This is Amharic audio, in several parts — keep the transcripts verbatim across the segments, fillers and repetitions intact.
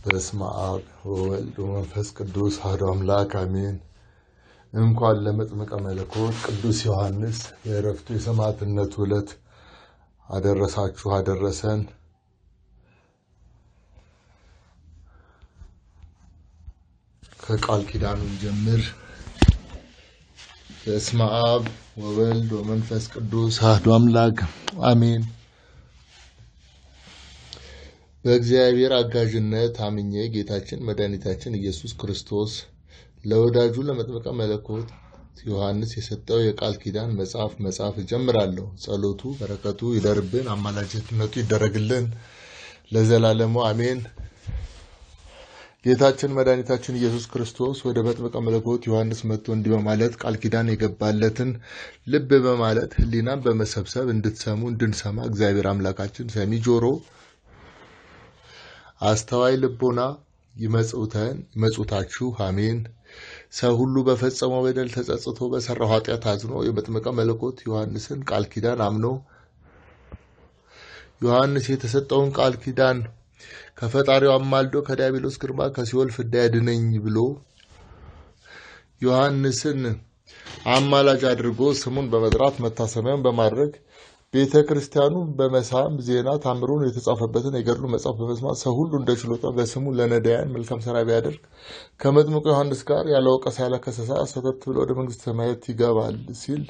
በስመ አብ ወወልድ ወመንፈስ ቅዱስ አሐዱ አምላክ አሜን። እንኳን ለመጥምቀ መለኮት ቅዱስ ዮሐንስ የዕረፍቱ የሰማዕትነት ዕለት አደረሳችሁ አደረሰን። ከቃል ኪዳኑ ጀምር። በስመ አብ ወወልድ ወመንፈስ ቅዱስ አሐዱ አምላክ አሜን። በእግዚአብሔር አጋዥነት አምኜ ጌታችን መድኃኒታችን ኢየሱስ ክርስቶስ ለወዳጁ ለመጥምቀ መለኮት ዮሐንስ የሰጠው የቃል ኪዳን መጽሐፍ መጽሐፍ ጀምራለሁ። ጸሎቱ በረከቱ ይደርብን፣ አማላጅነቱ ይደረግልን ለዘላለሙ አሜን። ጌታችን መድኃኒታችን ኢየሱስ ክርስቶስ ወደ መጥምቀ መለኮት ዮሐንስ መጥቶ እንዲህ በማለት ቃል ኪዳን የገባለትን ልብ በማለት ሕሊናን በመሰብሰብ እንድትሰሙ እንድንሰማ እግዚአብሔር አምላካችን ሰሚ ጆሮ አስተዋይ ልቦና ይመጽውተን ይመጽውታችሁ አሜን። ሰው ሁሉ በፈጸመው በደል ተጸጽቶ በሰራው ኃጢአት አዝኖ የመጥምቀ መለኮት ዮሐንስን ቃል ኪዳን አምኖ ዮሐንስ የተሰጠውን ቃል ኪዳን ከፈጣሪው አማልዶ ከዲያብሎስ ግርማ ከሲኦል ፍዳ ያድነኝ ብሎ ዮሐንስን አማላጅ አድርጎ ስሙን በመጥራት መታሰቢያን በማድረግ ቤተ ክርስቲያኑ በመሳም ዜና ታምሩን የተጻፈበትን የገድሉ መጽሐፍ በመስማት ሰው ሁሉ እንደ ችሎታ በስሙ ለነዳያን መልካም ሥራ ቢያደርግ ከመጥምቁ ዮሐንስ ጋር ያለ ወቀሳ ያለ ከሰሳ ሰተት ብሎ ወደ መንግሥተ ሰማያት ይገባል ሲል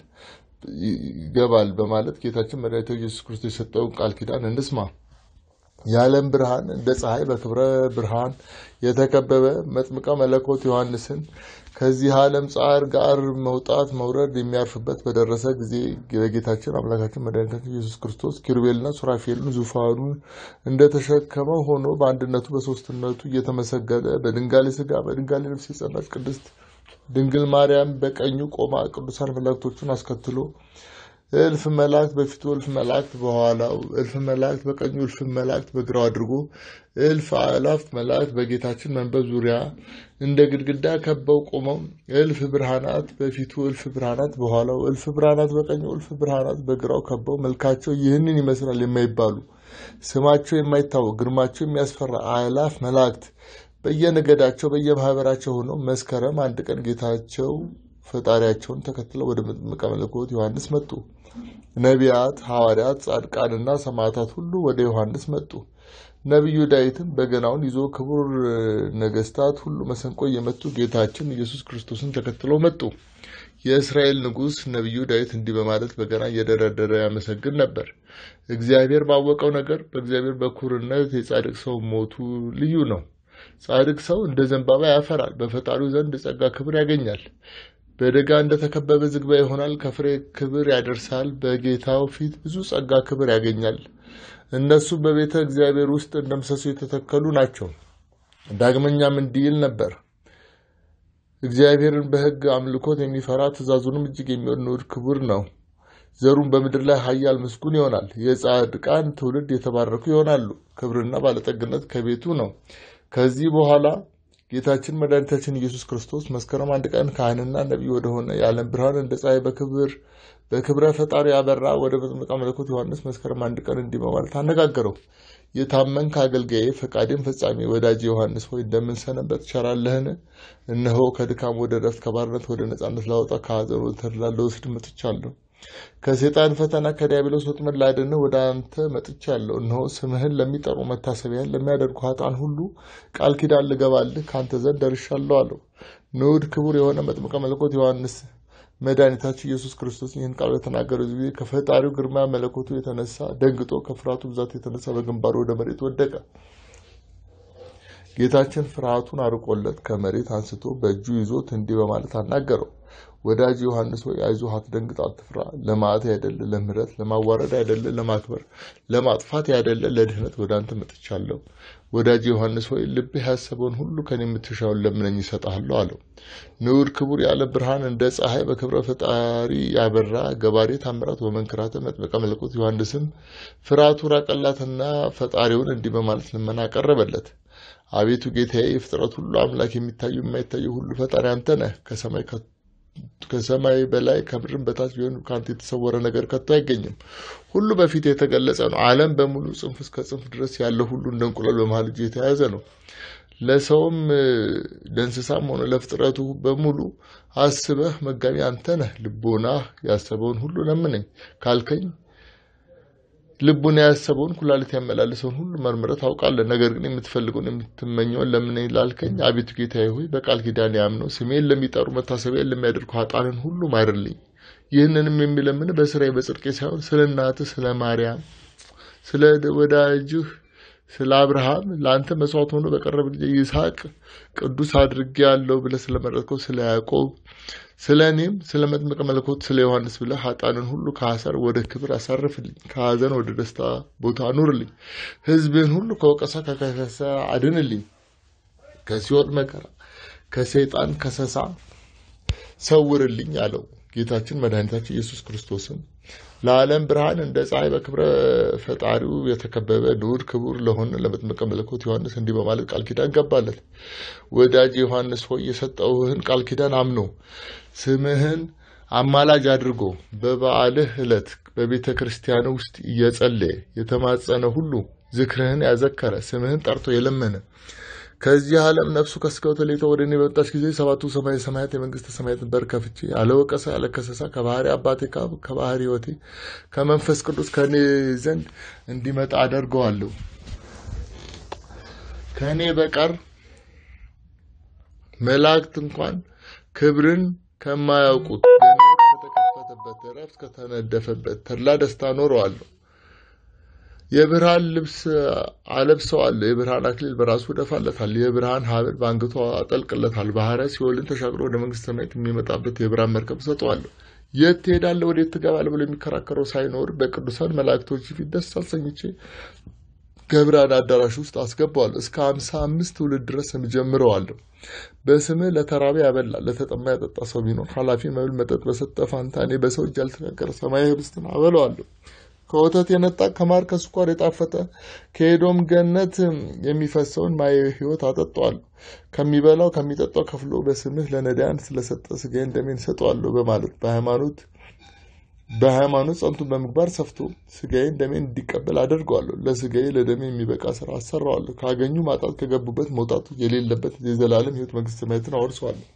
ይገባል በማለት ጌታችን መድኃኒታችን ኢየሱስ ክርስቶስ የሰጠውን ቃል ኪዳን እንስማ። የዓለም ብርሃን እንደ ፀሐይ በክብረ ብርሃን የተከበበ መጥምቀ መለኮት ዮሐንስን ከዚህ ዓለም ጻር ጋር መውጣት መውረድ የሚያርፍበት በደረሰ ጊዜ በጌታችን አምላካችን መድኃኒታችን ኢየሱስ ክርስቶስ ኪሩቤልና ሱራፌልን ዙፋኑን እንደተሸከመው ሆኖ በአንድነቱ በሶስትነቱ እየተመሰገነ በድንጋሌ ሥጋ በድንጋሌ ነፍስ የጸናች ቅድስት ድንግል ማርያም በቀኙ ቆማ ቅዱሳን መላእክቶቹን አስከትሎ እልፍ መላእክት በፊቱ እልፍ መላእክት በኋላው እልፍ መላእክት በቀኙ እልፍ መላእክት በግራው አድርጎ እልፍ አእላፍት መላእክት በጌታችን መንበር ዙሪያ እንደ ግድግዳ ከበው ቆመው እልፍ ብርሃናት በፊቱ እልፍ ብርሃናት በኋላው እልፍ ብርሃናት በቀኙ እልፍ ብርሃናት በግራው ከበው መልካቸው ይህንን ይመስላል የማይባሉ ስማቸው የማይታወቅ ግርማቸው የሚያስፈራ አእላፍ መላእክት በየነገዳቸው በየማህበራቸው ሆነው መስከረም አንድ ቀን ጌታቸው ፈጣሪያቸውን ተከትለው ወደ መጥምቀ መለኮት ዮሐንስ መጡ። ነቢያት፣ ሐዋርያት፣ ጻድቃንና ሰማዕታት ሁሉ ወደ ዮሐንስ መጡ። ነቢዩ ዳዊትም በገናውን ይዞ ክቡር ነገስታት ሁሉ መሰንቆ እየመቱ ጌታችን ኢየሱስ ክርስቶስን ተከትለው መጡ። የእስራኤል ንጉሥ ነቢዩ ዳዊት እንዲህ በማለት በገና እየደረደረ ያመሰግን ነበር። እግዚአብሔር ባወቀው ነገር በእግዚአብሔር በኩርነት የጻድቅ ሰው ሞቱ ልዩ ነው። ጻድቅ ሰው እንደ ዘንባባ ያፈራል፣ በፈጣሪው ዘንድ ጸጋ ክብር ያገኛል። በደጋ እንደተከበበ ዝግባ ይሆናል፣ ከፍሬ ክብር ያደርሳል። በጌታው ፊት ብዙ ጸጋ ክብር ያገኛል። እነሱ በቤተ እግዚአብሔር ውስጥ እንደ ምሰሶ የተተከሉ ናቸው። ዳግመኛም እንዲህ ይል ነበር፣ እግዚአብሔርን በሕግ አምልኮት የሚፈራ ትእዛዙንም እጅግ የሚወድ ክቡር ነው። ዘሩም በምድር ላይ ኃያል ምስጉን ይሆናል። የጻድቃን ትውልድ የተባረኩ ይሆናሉ። ክብርና ባለጠግነት ከቤቱ ነው። ከዚህ በኋላ ጌታችን መድኃኒታችን ኢየሱስ ክርስቶስ መስከረም አንድ ቀን ካህንና ነቢይ ወደሆነ የዓለም ብርሃን እንደ ፀሐይ በክብር በክብረ ፈጣሪ ያበራ ወደ መጥምቀ መለኮት ዮሐንስ መስከረም አንድ ቀን እንዲህ በማለት አነጋገረው። የታመንክ አገልጋዬ ፈቃዴን ፈጻሚ ወዳጄ ዮሐንስ ሆይ እንደምን ሰነበት ቸራለህን? እነሆ ከድካም ወደ ረፍት ከባርነት ወደ ነጻነት ላወጣ ከሐዘን ወደ ተድላ ልወስድ መጥቻለሁ። ከሰይጣን ፈተና ከዲያብሎስ ወጥመድ ላድንህ ወደ አንተ መጥቻለሁ። እነሆ ስምህን ለሚጠሩ መታሰቢያን ለሚያደርጉ ኃጥአን ሁሉ ቃል ኪዳን ልገባልህ ከአንተ ዘንድ ደርሻለሁ አለው። ንዑድ ክቡር የሆነ መጥምቀ መለኮት ዮሐንስ መድኃኒታችን ኢየሱስ ክርስቶስ ይህን ቃል በተናገረው ጊዜ ከፈጣሪው ግርማ መለኮቱ የተነሳ ደንግጦ ከፍርሃቱ ብዛት የተነሳ በግንባሩ ወደ መሬት ወደቀ። ጌታችን ፍርሃቱን አርቆለት ከመሬት አንስቶ በእጁ ይዞት እንዲህ በማለት አናገረው። ወዳጅ ዮሐንስ ሆይ አይዞህ፣ አትደንግጥ፣ አትፍራ። ለማዕት ያይደለ ለምህረት፣ ለማዋረድ አይደለ ለማክበር፣ ለማጥፋት ያይደለ ለድህነት ወደ አንተ መጥቻለሁ። ወዳጅ ዮሐንስ ሆይ ልብህ ያሰበውን ሁሉ ከኔ የምትሻውን ለምነኝ እሰጥሃለሁ አለው። ንዑድ ክቡር ያለ ብርሃን እንደ ፀሐይ በክብረ ፈጣሪ ያበራ ገባሬ ታምራት ወመንክራተ መጥምቀ መለኮት ዮሐንስም ፍርሃቱ ራቀላትና ፈጣሪውን እንዲህ በማለት ልመና አቀረበለት። አቤቱ ጌታዬ፣ የፍጥረት ሁሉ አምላክ፣ የሚታዩ የማይታዩ ሁሉ ፈጣሪ አንተ ነህ። ከሰማይ ከሰማይ በላይ ከምድርም በታች ቢሆን ካንተ የተሰወረ ነገር ከቶ አይገኝም። ሁሉ በፊት የተገለጸ ነው። ዓለም በሙሉ ጽንፍ እስከ ጽንፍ ድረስ ያለው ሁሉ እንደ እንቁላል በመሃል እጅ የተያዘ ነው። ለሰውም ለእንስሳም ሆነ ለፍጥረቱ በሙሉ አስበህ መጋቢ አንተ ነህ። ልቦና ያሰበውን ሁሉ ለምነኝ ካልከኝ ልቡና ያሰበውን ኩላሊት ያመላለሰውን ሁሉ መርምረህ ታውቃለህ። ነገር ግን የምትፈልገውን የምትመኘውን ለምነኝ ላልከኝ አቤቱ ጌታዬ ሆይ በቃል ኪዳን ያምነው ስሜን ለሚጠሩ መታሰቢያን ለሚያደርጉ ኃጥአንን ሁሉ ማርልኝ። ይህንንም የሚለምን በስራዬ በጽድቄ ሳይሆን ስለ እናትህ ስለ ማርያም ስለ ወዳጅህ ስለ አብርሃም ለአንተ መስዋዕት ሆኖ በቀረበልኝ ይስሐቅ ቅዱስ አድርጌያለሁ ብለህ ስለመረጥከው ስለ ያዕቆብ ስለ እኔም ስለ መጥምቀ መለኮት ስለ ዮሐንስ ብለህ ኃጥአንን ሁሉ ከሐሰር ወደ ክብር አሳርፍልኝ፣ ከሐዘን ወደ ደስታ ቦታ አኑርልኝ። ሕዝብህን ሁሉ ከወቀሳ ከከሰሳ አድንልኝ። ከሲኦል መከራ ከሰይጣን ከሰሳ ሰውርልኝ አለው። ጌታችን መድኃኒታችን ኢየሱስ ክርስቶስም ለዓለም ብርሃን እንደ ፀሐይ በክብረ ፈጣሪው የተከበበ ንዑድ ክቡር ለሆነ ለመጥምቀ መለኮት ዮሐንስ እንዲህ በማለት ቃል ኪዳን ገባለት። ወዳጅ ዮሐንስ ሆይ የሰጠውህን ቃል ኪዳን አምኖ ስምህን አማላጅ አድርጎ በበዓልህ ዕለት በቤተ ክርስቲያን ውስጥ እየጸለየ የተማጸነ ሁሉ ዝክርህን ያዘከረ ስምህን ጠርቶ የለመነ ከዚህ ዓለም ነፍሱ ከስጋው ተለይቶ ወደ እኔ በመጣች ጊዜ ሰባቱ ሰማይ ሰማያት የመንግስት ሰማያትን በር ከፍቼ አለወቀሳ አለከሰሳ ከባህሪ አባቴ ከባህሪ ሕይወቴ ከመንፈስ ቅዱስ ከኔ ዘንድ እንዲመጣ አደርገዋለሁ። ከኔ በቀር መላእክት እንኳን ክብርን ከማያውቁት ገነት ከተከፈተበት ረፍት ከተነደፈበት ተድላ ደስታ ኖረዋለሁ። የብርሃን ልብስ አለብሰዋለሁ። የብርሃን አክሊል በራሱ ደፋለታል። የብርሃን ሐብል በአንገቱ አጠልቅለታል። ባህረ ሲኦልን ተሻግሮ ወደ መንግስተ ሰማያት የሚመጣበት የብርሃን መርከብ ሰጠዋለሁ። የት ትሄዳለህ ወዴት ትገባለህ ብሎ የሚከራከረው ሳይኖር በቅዱሳን መላእክቶች ፊት ደስ አሰኝቼ ከብርሃን አዳራሽ ውስጥ አስገባዋለሁ። እስከ ሃምሳ አምስት ትውልድ ድረስ ጀምረዋለሁ። በስምህ ለተራበ ያበላ ለተጠማ ያጠጣ ሰው ቢኖር ኃላፊ መብል መጠጥ በሰጠ ፋንታ እኔ በሰው እጅ ያልተነገረ ሰማያዊ ህብስትን አበለዋለሁ። ከወተት የነጣ ከማር ከስኳር የጣፈጠ ከኤዶም ገነት የሚፈሰውን ማየ ሕይወት አጠጣዋለሁ። ከሚበላው ከሚጠጣው ከፍሎ በስምህ ለነዳያን ስለሰጠ ስጋዬን ደሜን ሰጠዋለሁ በማለት በሃይማኖት በሃይማኖት ጸንቶ በምግባር ሰፍቶ ስጋዬን ደሜን እንዲቀበል አደርገዋለሁ። ለስጋዬ ለደሜ የሚበቃ ስራ አሰራዋለሁ። ካገኙ ማጣት ከገቡበት መውጣቱ የሌለበት የዘላለም ሕይወት መንግስተ ሰማያትን አወርሰዋለሁ።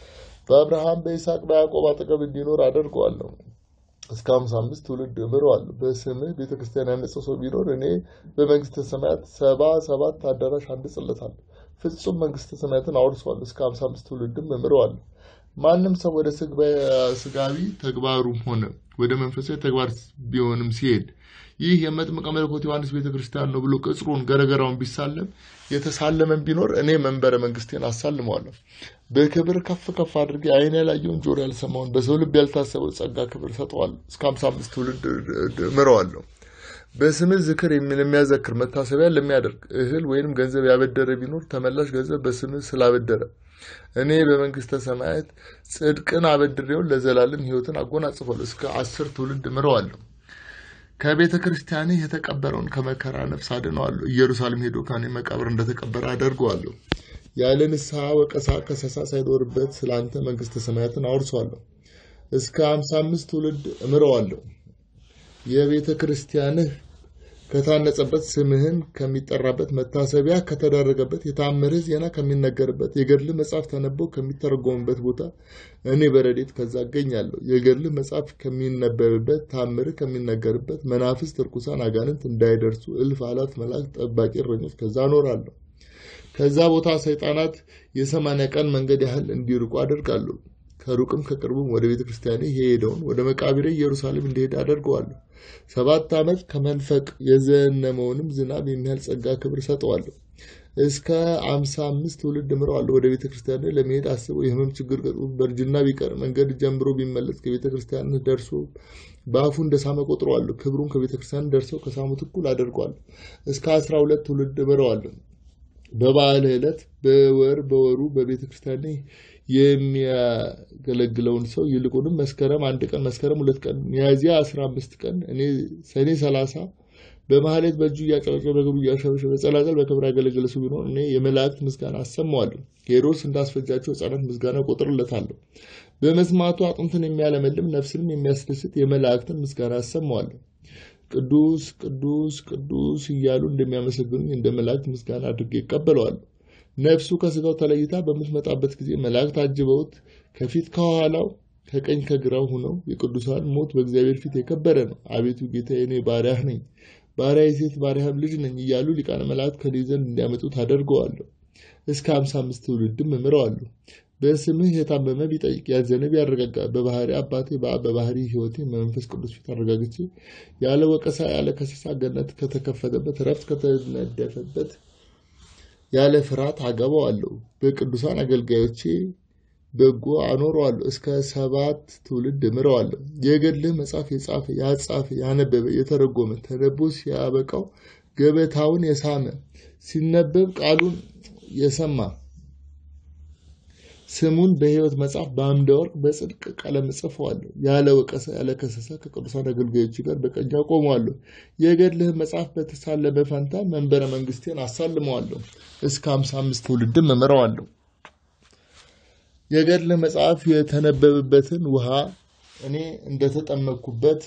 በአብርሃም በይስሐቅ በያዕቆብ አጠገብ እንዲኖር አደርገዋለሁ። እስከ ሃምሳ አምስት ትውልድ እምረዋለሁ። በስምህ ቤተክርስቲያን ያነጸው ሰው ቢኖር እኔ በመንግስተ ሰማያት ሰባ ሰባት አዳራሽ አንጽለታለሁ። ፍጹም መንግስተ ሰማያትን አወርሰዋለሁ። እስከ ሃምሳ አምስት ትውልድም እምረዋለሁ። ማንም ሰው ወደ ስጋዊ ተግባሩም ሆነ ወደ መንፈሳዊ ተግባር ቢሆንም ሲሄድ ይህ የመጥምቀ መለኮት ዮሐንስ ቤተክርስቲያን ነው ብሎ ቅጽሩን ገረገራውን ቢሳለም የተሳለመን ቢኖር እኔ መንበረ መንግስቴን አሳልመዋለሁ። በክብር ከፍ ከፍ አድርጌ አይን ያላየውን ጆሮ ያልሰማውን በሰው ልብ ያልታሰበው ጸጋ ክብር ሰጠዋለሁ። እስከ ሃምሳ አምስት ትውልድ እምረዋለሁ። በስምህ ዝክር የሚያዘክር መታሰቢያ ለሚያደርግ እህል ወይንም ገንዘብ ያበደረ ቢኖር ተመላሽ ገንዘብ በስምህ ስላበደረ እኔ በመንግስተ ሰማያት ጽድቅን አበድሬው ለዘላለም ሕይወትን አጎናጽፋለሁ። እስከ አስር ትውልድ እምረዋለሁ። ከቤተ ክርስቲያን የተቀበረውን ከመከራ ነፍስ አድነዋለሁ። ኢየሩሳሌም ሄዶ ከኔ መቃብር እንደተቀበረ አደርገዋለሁ። ያለ ንስሐ ወቀሳ ከሰሳ ሳይኖርበት ስላንተ መንግስተ ሰማያትን አወርሰዋለሁ። እስከ ሃምሳ አምስት ትውልድ እምረዋለሁ። የቤተ ክርስቲያንህ ከታነጸበት ስምህን ከሚጠራበት መታሰቢያ ከተደረገበት የታምርህ ዜና ከሚነገርበት የገድል መጽሐፍ ተነቦ ከሚተረጎምበት ቦታ እኔ በረዴት ከዛ አገኛለሁ። የገድል መጽሐፍ ከሚነበብበት ታምርህ ከሚነገርበት መናፍስት ርኩሳን አጋንንት እንዳይደርሱ እልፍ አላፍ መላእክት ጠባቂ እረኞች ከዛ አኖራለሁ። ከዛ ቦታ ሰይጣናት የሰማንያ ቀን መንገድ ያህል እንዲርቁ አደርጋለሁ። ከሩቅም ከቅርቡም ወደ ቤተ ክርስቲያኔ ሄደውን ወደ መቃብሬ ኢየሩሳሌም እንዲሄድ አደርገዋለሁ። ሰባት ዓመት ከመንፈቅ የዘነመውንም ዝናብ የሚያህል ጸጋ ክብር ሰጠዋለሁ። እስከ ሃምሳ አምስት ትውልድ እምረዋለሁ። ወደ ቤተ ክርስቲያኔ ለመሄድ አስበው የህመም ችግር ገጥሞት በእርጅና ቢቀር መንገድ ጀምሮ ቢመለስ ከቤተ ክርስቲያን ደርሶ በአፉ እንደሳመ ቆጥረዋለሁ። ክብሩን ከቤተ ክርስቲያን ደርሰው ከሳሙት እኩል አደርገዋለሁ። እስከ አስራ ሁለት ትውልድ እምረዋለሁ። በበዓል ዕለት በወር በወሩ በቤተ ክርስቲያን የሚያገለግለውን ሰው ይልቁንም መስከረም አንድ ቀን መስከረም ሁለት ቀን ሚያዝያ አስራ አምስት ቀን እኔ ሰኔ ሰላሳ በማህሌት በእጁ እያጨበጨበ በእግሩ እያሸበሸበ በጸላጸል በክብር ያገለገለ ሰው ቢኖር እኔ የመላእክት ምስጋና አሰማዋለሁ። ሄሮድስ እንዳስፈጃቸው ሕፃናት ምስጋና ቆጥርለታለሁ። በመስማቱ አጥንትን የሚያለመልም ነፍስንም የሚያስደስት የመላእክትን ምስጋና አሰማዋለሁ። ቅዱስ ቅዱስ ቅዱስ እያሉ እንደሚያመሰግኑኝ እንደ መላእክት ምስጋና አድርጌ ይቀበለዋለሁ። ነፍሱ ከስጋው ተለይታ በምትመጣበት ጊዜ መላእክት አጅበውት ከፊት ከኋላው ከቀኝ ከግራው ሆነው የቅዱሳን ሞት በእግዚአብሔር ፊት የከበረ ነው። አቤቱ ጌታዬ እኔ ባሪያህ ነኝ፣ ባሪያዬ ሴት ባሪያህም ልጅ ነኝ እያሉ ሊቃነ መላእክት ከኔ ዘንድ እንዲያመጡት አደርገዋለሁ። እስከ ሃምሳ አምስት ትውልድም እምረዋለሁ። በስምህ የታመመ ቢጠይቅ ያዘነ ቢያረጋጋ በባህሪ አባቴ በአብ በባህሪ ሕይወቴ በመንፈስ ቅዱስ ፊት አረጋግቼ ያለ ወቀሳ ያለ ከሰሳ ገነት ከተከፈተበት ረፍት ከተነደፈበት ያለ ፍርሃት አገባዋለሁ። በቅዱሳን አገልጋዮቼ በጎ አኖረዋለሁ። እስከ ሰባት ትውልድ እምረዋለሁ። የገድልህ መጽሐፍ የጻፈ ያጻፈ ያነበበ የተረጎመ ተነቦ ሲያበቃው ገበታውን የሳመ ሲነበብ ቃሉን የሰማ ስሙን በሕይወት መጽሐፍ በአምደ ወርቅ በጽድቅ ቀለም ጽፈዋለሁ። ያለ ወቀሳ ያለ ከሰሳ ከቅዱሳን አገልጋዮች ጋር በቀኝ አቆመዋለሁ። የገድልህ መጽሐፍ በተሳለመ ፈንታ መንበረ መንግስቴን አሳልመዋለሁ። እስከ ሃምሳ አምስት ትውልድም እምረዋለሁ። የገድልህ መጽሐፍ የተነበበበትን ውሃ እኔ እንደተጠመቅኩበት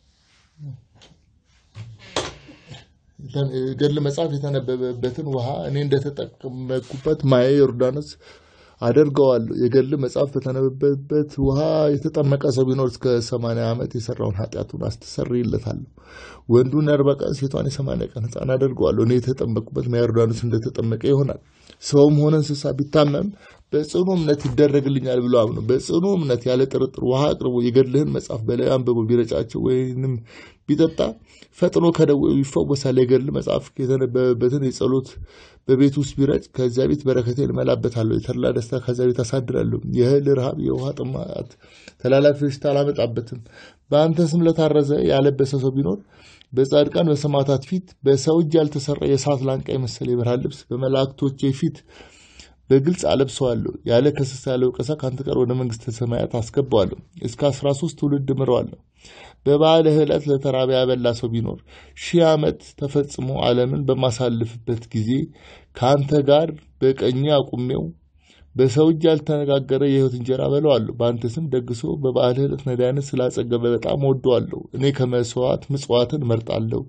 ገድልህ መጽሐፍ የተነበበበትን ውሃ እኔ እንደተጠመቅኩበት ማየ ዮርዳኖስ አደርገዋለሁ። የገድልህ መጽሐፍ በተነበበበት ውሃ የተጠመቀ ሰው ቢኖር እስከ ሰማንያ ዓመት የሰራውን ኃጢአቱን አስተሰርይለታለሁ። ወንዱን አርባ ቀን ሴቷን የሰማንያ ቀን ሕፃን አደርገዋለሁ። እኔ የተጠመቅኩበት ማየ ዮርዳኖስ እንደተጠመቀ ይሆናል። ሰውም ሆነ እንስሳ ቢታመም በጽኑ እምነት ይደረግልኛል ብሎ አምኖ በጽኑ እምነት ያለ ጥርጥር ውሃ አቅርቦ የገድልህን መጽሐፍ በላይ አንብቦ ቢረጫቸው ወይንም ቢጠጣ ፈጥኖ ከደዌው ይፈወሳል። የገድልህ መጽሐፍ የተነበበበትን የጸሎት በቤት ውስጥ ቢረጭ ከዚያ ቤት በረከቴን እመላበታለሁ። የተድላ ደስታ ከዚያ ቤት አሳድራለሁ። የእህል ረሃብ የውሃ ጥማት ተላላፊ በሽታ አላመጣበትም። በአንተ ስም ለታረዘ ያለበሰ ሰው ቢኖር በጻድቃን በሰማዕታት ፊት በሰው እጅ ያልተሰራ የእሳት ላንቃ የመሰለ የብርሃን ልብስ በመላእክቶቼ ፊት በግልጽ አለብሰዋለሁ። ያለ ከሰሳ ያለ ወቀሳ ካንተ ጋር ወደ መንግስተ ሰማያት አስገባዋለሁ። እስከ አስራ ሦስት ትውልድ እምረዋለሁ። በበዓለ ዕለት ለተራበ ያበላ ሰው ቢኖር ሺህ ዓመት ተፈጽሞ ዓለምን በማሳልፍበት ጊዜ ካንተ ጋር በቀኝ አቁሜው በሰው እጅ ያልተነጋገረ የሕይወት እንጀራ በለዋለሁ። በአንተ ስም ደግሶ በበዓለ ዕለት ነዳያንን ስላጸገበ በጣም ወደዋለሁ። እኔ ከመስዋዕት ምጽዋትን እመርጣለሁ።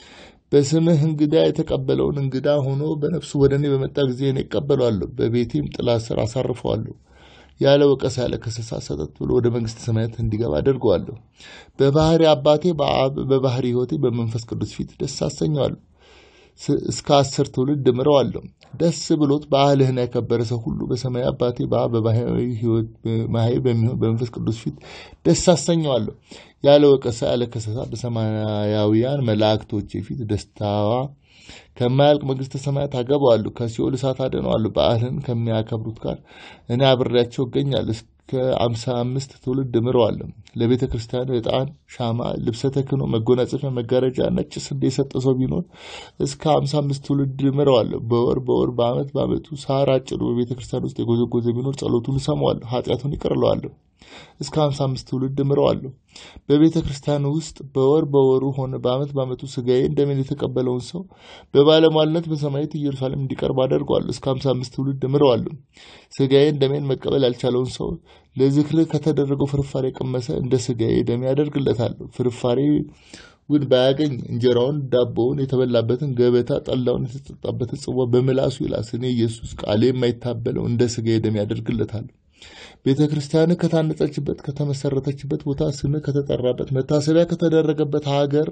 በስምህ እንግዳ የተቀበለውን እንግዳ ሆኖ በነፍሱ ወደ እኔ በመጣ ጊዜ እኔ እቀበለዋለሁ። በቤቴም ጥላ ስር አሳርፈዋለሁ። ያለ ወቀሳ ያለ ከሰሳ ሰጠት ብሎ ወደ መንግስተ ሰማያት እንዲገባ አደርገዋለሁ። በባህሪ አባቴ በአብ በባህሪ ሕይወቴ በመንፈስ ቅዱስ ፊት ደስ አሰኘዋለሁ። እስከ አስር ትውልድ እምረዋለሁ። ደስ ብሎት በዓልህን ያከበረ ሰው ሁሉ በሰማይ አባቴ በአብ በባህሪ ሕይወት ማህይ በሚሆን በመንፈስ ቅዱስ ፊት ደስ አሰኘዋለሁ። ያለ ወቀሳ ያለ ከሰሳ በሰማያውያን መላእክቶቼ ፊት ደስታዋ ከማያልቅ መንግስተ ሰማያት አገባዋለሁ። ከሲኦል እሳት አድነዋለሁ። በዓልህን ከሚያከብሩት ጋር እኔ አብሬያቸው እገኛለሁ። እስከ ሃምሳ አምስት ትውልድ እምረዋለሁ። ለቤተ ክርስቲያኑ ዕጣን፣ ሻማ፣ ልብሰ ተክህኖ፣ መጎናጸፊያ፣ መጋረጃ፣ ነጭ ስንዴ የሰጠ ሰው ቢኖር እስከ ሃምሳ አምስት ትውልድ እምረዋለሁ። በወር በወር በዓመት በዓመቱ ሳር አጭዶ በቤተ ክርስቲያን ውስጥ የጎዘጎዘ ቢኖር ጸሎቱን እሰማዋለሁ፣ ኃጢአቱን ይቅር እለዋለሁ። እስከ ሃምሳ አምስት ትውልድ እምረዋለሁ። በቤተ ክርስቲያን ውስጥ በወር በወሩ ሆነ በዓመት በዓመቱ ሥጋዬ እንደምን የተቀበለውን ሰው በባለሟልነት በሰማያዊት ኢየሩሳሌም እንዲቀርብ አደርገዋለሁ። እስከ ሃምሳ አምስት ትውልድ እምረዋለሁ። ሥጋዬ እንደምን መቀበል ያልቻለውን ሰው ለዝክር ከተደረገው ፍርፋሬ የቀመሰ እንደ ሥጋዬ ደሜ ያደርግለታለሁ። ፍርፋሬ ውድ ባያገኝ እንጀራውን ዳቦውን የተበላበትን ገበታ ጠላውን የተጠጣበትን ጽዋ በምላሱ ይላስ እኔ ኢየሱስ ቃሌ የማይታበለው እንደ ሥጋዬ ደሜ ያደርግለታለሁ። ቤተ ክርስቲያን ከታነጸችበት ከተመሰረተችበት ቦታ ስምህ ከተጠራበት መታሰቢያ ከተደረገበት ሀገር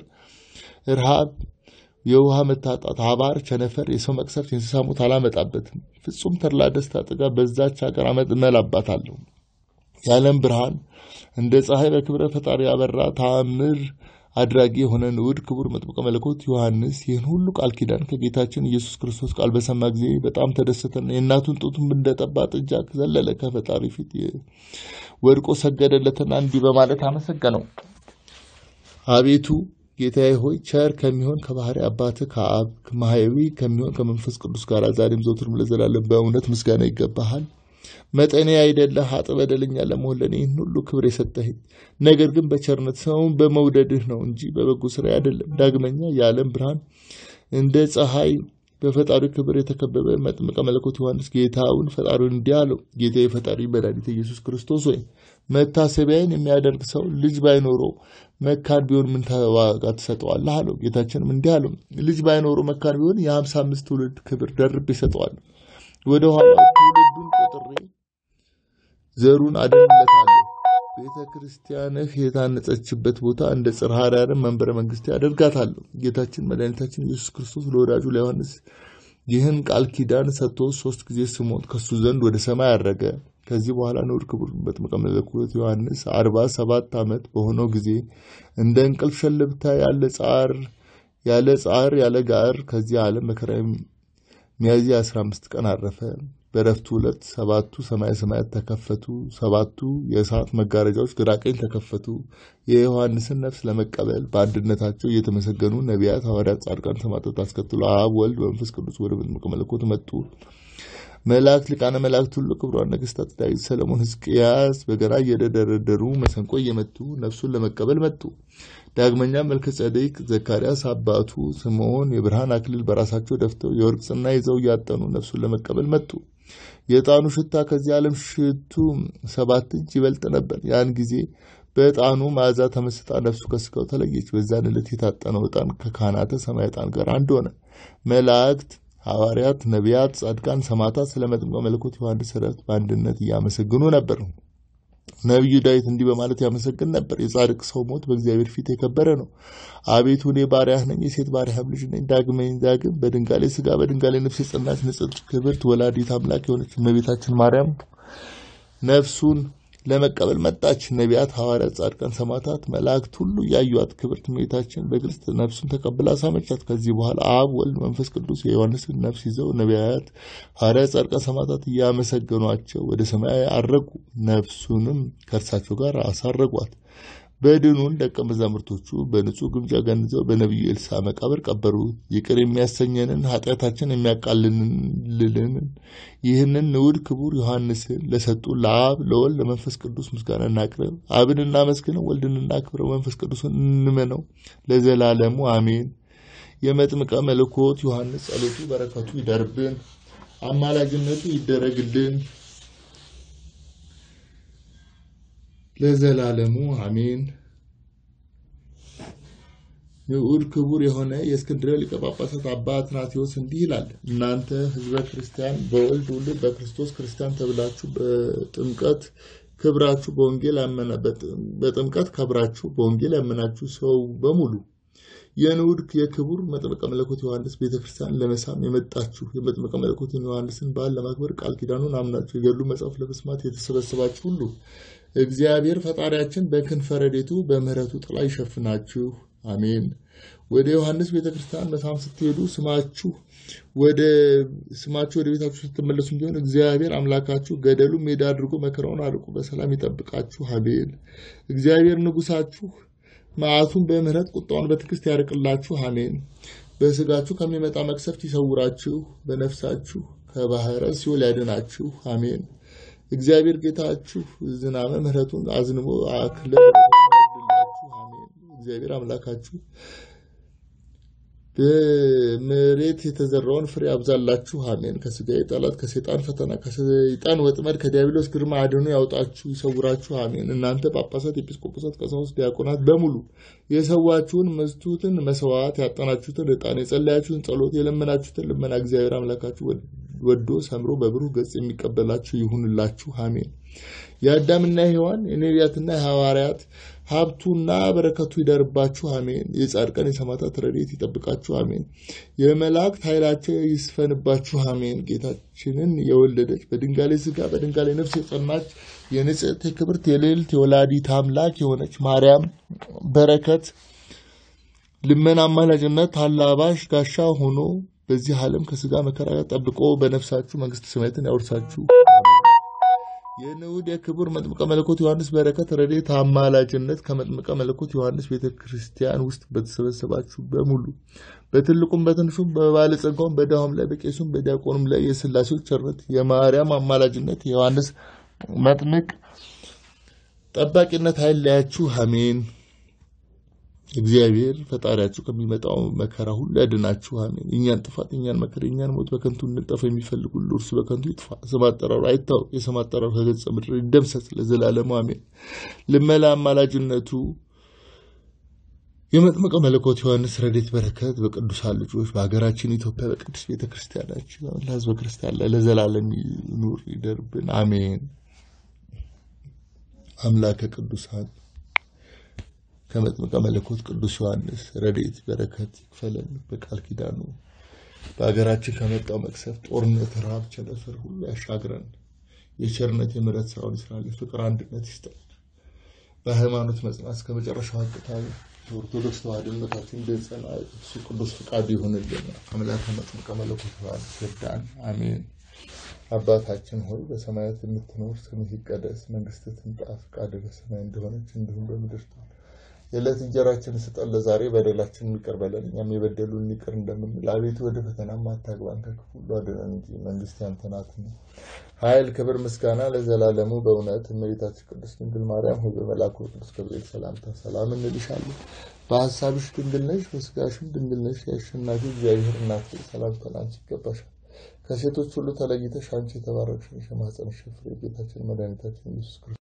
ረሃብ የውሃ መታጣት አባር ቸነፈር የሰው መቅሰፍት የእንስሳ ሞት አላመጣበትም። ፍጹም ተድላ ደስታ ጥጋብ በዛች ሀገር አመት እመላባታለሁ። የዓለም ብርሃን እንደ ፀሐይ በክብረ ፈጣሪ ያበራ ተአምር አድራጊ የሆነ ንዑድ ክቡር መጥምቀ መለኮት ዮሐንስ ይህን ሁሉ ቃል ኪዳን ከጌታችን ኢየሱስ ክርስቶስ ቃል በሰማ ጊዜ በጣም ተደሰተና የእናቱን ጡቱን እንደጠባ ጥጃ ዘለለ። ከፈጣሪ ፊት ወድቆ ሰገደለትና እንዲህ በማለት አመሰገነው። አቤቱ ጌታዬ ሆይ ቸር ከሚሆን ከባህሪ አባትህ ከአብ ከማህያዊ ከሚሆን ከመንፈስ ቅዱስ ጋር ዛሬም ዘወትርም ለዘላለም በእውነት ምስጋና ይገባሃል። መጠኔ አይደለ ኃጥ በደለኛ ለመሆን ለኔ ይህን ሁሉ ክብር የሰጠኸኝ ነገር ግን በቸርነት ሰውን በመውደድህ ነው እንጂ በበጎ ስራ አይደለም። ዳግመኛ የዓለም ብርሃን እንደ ፀሐይ በፈጣሪ ክብር የተከበበ መጥምቀ መለኮት ዮሐንስ ጌታውን ፈጣሪውን እንዲህ አለው። ጌታዬ ፈጣሪ መድኃኒቴ ኢየሱስ ክርስቶስ ሆይ መታሰቢያን የሚያደርግ ሰው ልጅ ባይኖረው መካን ቢሆን ምን ዋጋ ትሰጠዋለህ አለው። ጌታችንም እንዲህ አለው። ልጅ ባይኖረው መካን ቢሆን የሃምሳ አምስት ትውልድ ክብር ደርቤ እሰጠዋለሁ። ወደ ኋላ ትውልዱን ቆጥሬ ዘሩን አደንለታለሁ ቤተክርስቲያንህ የታነጸችበት ቦታ እንደ ጽርሐ አርያም መንበረ መንግስት ያደርጋታለሁ ጌታችን መድኃኒታችን ኢየሱስ ክርስቶስ ለወዳጁ ለዮሐንስ ይህን ቃል ኪዳን ሰጥቶ ሶስት ጊዜ ስሞት ከሱ ዘንድ ወደ ሰማይ አረገ ከዚህ በኋላ ንዑድ ክቡር መጥምቀ መለኮት ዮሐንስ አርባ ሰባት ዓመት በሆነው ጊዜ እንደ እንቅልፍ ሸለብታ ያለ ጻር ያለ ጻር ያለ ጋር ከዚህ ዓለም መከራ ሚያዝያ አስራ አምስት ቀን አረፈ በረፍቱ ዕለት ሰባቱ ሰማይ ሰማያት ተከፈቱ ሰባቱ የእሳት መጋረጃዎች ግራቀኝ ተከፈቱ የዮሐንስን ነፍስ ለመቀበል በአንድነታቸው እየተመሰገኑ ነቢያት ሐዋርያት ጻድቃን ሰማዕታት አስከትሎ አብ ወልድ መንፈስ ቅዱስ ወደ መጥምቀ መለኮት መጡ መላእክት ሊቃነ መላእክት ሁሉ ክቡራን ነገሥታት ዳዊት ሰለሞን ሕዝቅያስ በገና እየደረደሩ መሰንቆ እየመቱ ነፍሱን ለመቀበል መጡ ዳግመኛ መልከ ጼዴቅ ዘካርያስ አባቱ ስምዖን የብርሃን አክሊል በራሳቸው ደፍተው የወርቅ ጽና ይዘው ያጠኑ ነፍሱን ለመቀበል መጡ የዕጣኑ ሽታ ከዚህ ዓለም ሽቱ ሰባት እጅ ይበልጥ ነበር ያን ጊዜ በዕጣኑ መዓዛ ተመስጣ ነፍሱ ከስጋው ተለየች በዛን ዕለት የታጠነው ዕጣን ከካህናተ ሰማይ ዕጣን ጋር አንድ ሆነ መላእክት ሐዋርያት ነቢያት ጻድቃን ሰማዕታት ስለመጥምቀ መለኮት ዮሐንስ ዕረፍት በአንድነት ያመሰግኑ ነበር ነብዩ ዳዊት እንዲህ በማለት ያመሰግን ነበር የጻድቅ ሰው ሞት በእግዚአብሔር ፊት የከበረ ነው አቤቱ እኔ ባሪያህ ነኝ የሴት ባሪያህ ልጅ ነኝ ዳግመኛ ዳግም በድንጋሌ ሥጋ በድንጋሌ ነፍስ የጸናች ንጽሕት ክብርት ወላዲት አምላክ የሆነች እመቤታችን ማርያም ነፍሱን ለመቀበል መጣች ነቢያት ሐዋርያት ጻድቃን ሰማዕታት መላእክት ሁሉ ያዩአት ክብርት እመቤታችን በግልጽ ነፍሱን ተቀብላ ሳመቻት ከዚህ በኋላ አብ ወልድ መንፈስ ቅዱስ የዮሐንስን ነፍስ ይዘው ነቢያት ሐዋርያት ጻድቃን ሰማዕታት ያመሰገኗቸው ወደ ሰማይ አረጉ ነፍሱንም ከርሳቸው ጋር አሳረጓት በድኑን ደቀ መዛሙርቶቹ በንጹህ ግምጃ ገንዘው በነብዩ ኤልሳዕ መቃብር ቀበሩት ይቅር የሚያሰኘንን ኃጢአታችን የሚያቃልልን ይህንን ንዑድ ክቡር ዮሐንስን ለሰጡ ለአብ ለወልድ ለመንፈስ ቅዱስ ምስጋና እናቅርብ አብን እናመስግነው ወልድን እናክብረው መንፈስ ቅዱስን እንመነው ለዘላለሙ አሜን የመጥምቀ መለኮት ዮሐንስ ጸሎቱ በረከቱ ይደርብን አማላጅነቱ ይደረግልን ለዘላለሙ አሜን ንዑድ ክቡር የሆነ የእስክንድርያ ሊቀ ጳጳሳት አባ አትናቴዎስ እንዲህ ይላል እናንተ ሕዝበ ክርስቲያን በወልድ ሁሉ በክርስቶስ ክርስቲያን ተብላችሁ በጥምቀት ክብራችሁ በወንጌል አመናበት በጥምቀት ክብራችሁ በወንጌል ያመናችሁ ሰው በሙሉ የንዑድ የክቡር መጥምቀ መለኮት ዮሐንስ ቤተክርስቲያን ለመሳም የመጣችሁ የመጥምቀ መለኮት ዮሐንስን በዓል ለማክበር ቃል ኪዳኑን አምናችሁ የገድሉ መጽሐፍ ለመስማት የተሰበሰባችሁ ሁሉ እግዚአብሔር ፈጣሪያችን በክንፈ ረድኤቱ በምህረቱ ጥላ ይሸፍናችሁ አሜን ወደ ዮሐንስ ቤተክርስቲያን መሳም ስትሄዱ ስማችሁ ወደ ስማችሁ ወደ ቤታችሁ ስትመለሱ እንዲሆን እግዚአብሔር አምላካችሁ ገደሉ ሜዳ አድርጎ መከራውን አርቆ በሰላም ይጠብቃችሁ አሜን እግዚአብሔር ንጉሳችሁ መዓቱን በምህረት ቁጣውን በትዕግስት ያርቅላችሁ አሜን በስጋችሁ ከሚመጣ መቅሰፍት ይሰውራችሁ በነፍሳችሁ ከባህረ ሲኦል ያድናችሁ አሜን እግዚአብሔር ጌታችሁ ዝናመ ምህረቱን አዝንቦ አክለ ያድላችሁ አሜን እግዚአብሔር አምላካችሁ በመሬት የተዘራውን ፍሬ አብዛላችሁ አሜን ከስጋዬ ጠላት ከሰይጣን ፈተና ከሰይጣን ወጥመድ ከዲያብሎስ ግርማ አድኖ ያውጣችሁ ይሰውራችሁ አሜን እናንተ ጳጳሳት ኤጲስቆጶሳት ቀሳውስት ዲያቆናት በሙሉ የሰዋችሁን መስዋዕትን መስዋዕት ያጠናችሁትን ዕጣን የጸለያችሁን ጸሎት የለመናችሁትን ልመና እግዚአብሔር አምላካችሁ ወዶ ሰምሮ በብሩህ ገጽ የሚቀበላችሁ ይሁንላችሁ አሜን የአዳምና ሔዋን የነቢያትና የሐዋርያት ሀብቱና በረከቱ ይደርባችሁ አሜን የጻድቃን የሰማዕታት ረድኤት ይጠብቃችሁ አሜን የመላእክት ኃይላቸው ይስፈንባችሁ አሜን ጌታችንን የወለደች በድንጋሌ ሥጋ በድንጋሌ ነፍስ የጸናች የንጽሕት የክብርት የልዕልት የወላዲት አምላክ የሆነች ማርያም በረከት ልመና አማላጅነት ታላባሽ ጋሻ ሆኖ በዚህ ዓለም ከሥጋ መከራ ጠብቆ በነፍሳችሁ መንግስተ ሰማያትን ያወርሳችሁ የንዑድ የክቡር መጥምቀ መለኮት ዮሐንስ በረከት ረድኤት አማላጅነት ከመጥምቀ መለኮት ዮሐንስ ቤተክርስቲያን ውስጥ በተሰበሰባችሁ በሙሉ በትልቁም በትንሹም በባለጸጋውም በድሃውም ላይ በቄሱም በዲያቆኑም ላይ የሥላሴው ቸርነት የማርያም አማላጅነት የዮሐንስ መጥምቅ ጠባቂነት አይለያችሁ አሜን እግዚአብሔር ፈጣሪያችሁ ከሚመጣው መከራ ሁሉ ያድናችሁ አሜን እኛን ጥፋት እኛን መከራ እኛን ሞት በከንቱ እንጠፋ የሚፈልጉ ሁሉ እርሱ በከንቱ ይጥፋ ስም አጠራሩ አይታወቅ የስም አጠራሩ ከገጸ ምድር ይደምሰስ ለዘላለሙ አሜን ልመና አማላጅነቱ የመጥምቀ መለኮት ዮሐንስ ረድኤት በረከት በቅዱሳን ልጆች በአገራችን ኢትዮጵያ በቅዱስ ቤተክርስቲያናችን ለሕዝበ ክርስቲያን ለዘላለም ይኑር ይደርብን አሜን። አምላከ ቅዱሳን ከመጥምቀ መለኮት ቅዱስ ዮሐንስ ረድኤት በረከት ይክፈለን በቃል ኪዳኑ በአገራችን ከመጣው መቅሰፍት ጦርነት ረሃብ ቸነፈር ሁሉ ያሻግረን የቸርነት የምሕረት ሥራውን ይስራልን ፍቅር አንድነት ይስጠን በሃይማኖት መጽናት እስከ መጨረሻው አጥታው ኦርቶዶክስ ተዋህዶነታችን እንደጸና እሱ ቅዱስ ፍቃድ ይሁንልን አምላከ መጥምቀ መለኮት ዮሐንስ ይርዳን አሜን። አባታችን ሆይ በሰማያት የምትኖር ስምህ ይቀደስ መንግስትህ ትምጣ ፍቃድህ በሰማይ እንደሆነች እንዲሁም በምድር ትሁን የዕለት እንጀራችንን ስጠን ለዛሬ በደላችንን ይቅር በለን እኛም የበደሉንን ይቅር እንደምንል አቤቱ ወደ ፈተናም አታግባን ከክፉ ሁሉ አድነን እንጂ መንግስት ያንተ ናትና ኃይል ክብር ምስጋና ለዘላለሙ በእውነት እመቤታችን ቅድስት ድንግል ማርያም ሆይ በመልአኩ ቅዱስ ገብርኤል ሰላምታ ሰላም እንልሻለን በሐሳብሽ ድንግል ነሽ በሥጋሽም ድንግል ነሽ የአሸናፊ እግዚአብሔር እናት ሰላምታ ላንቺ ይገባሻል ከሴቶች ሁሉ ተለይተሽ አንቺ የተባረክሽ ነሽ የማኅፀንሽ ፍሬ ጌታችን መድኃኒታችን ኢየሱስ ክርስቶስ